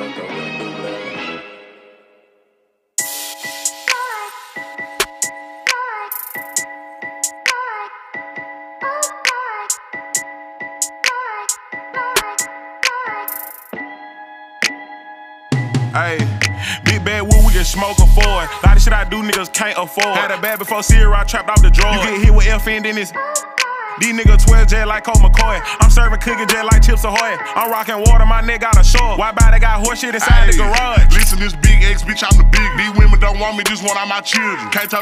Ayy, big bad wood, we can smoke a Ford. Lot of shit I do, niggas can't afford. Had a bad before Sierra, I trapped off the drug. You get hit with FN, then it's these niggas 12 jet like Colt McCoy. I'm serving cooking jet like Chips Ahoy. I'm rocking water, my nigga got a shore. Why buy they got horse shit inside the garage? Listen, this big X, bitch, I'm the big. These women don't want me, just want all my children. Can't talk